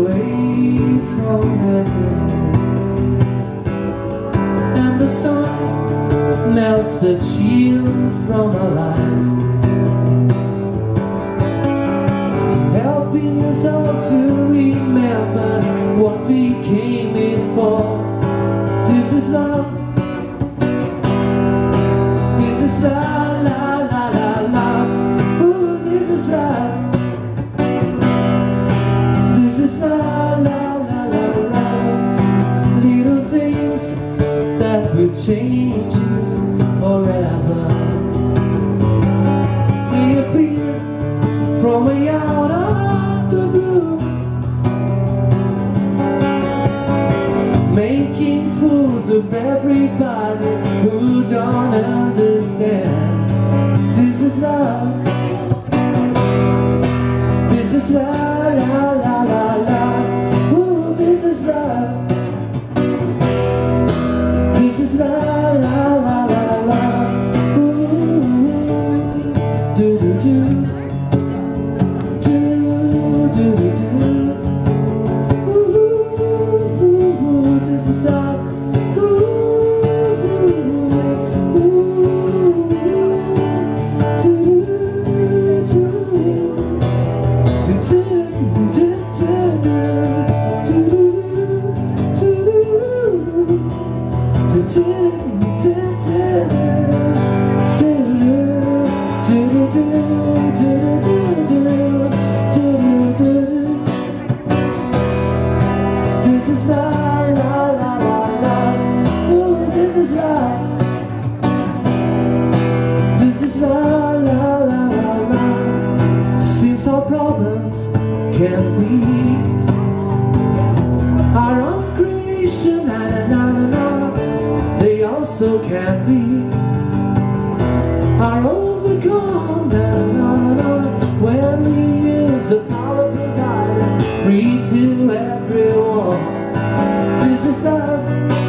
away from there, and the sun melts the chill from our lives, helping us all to remember what we came here for. This is love. This is love, la la la love. Ooh, this is love. This is love, la la la love. Little things that will change you forever. They appear from way out of the blue, making fools of everybody who don't understand. This is love. This is love, la la la la. Ooh, this is love. This is love, la la la la. Ooh, do do do. This is love, la la la la. Ooh, this is love. This is love, la la la la. Since our problems can be our own creation, na na na na, they also can be our overcome, na na na, when we use the power provided free to everyone. This is love.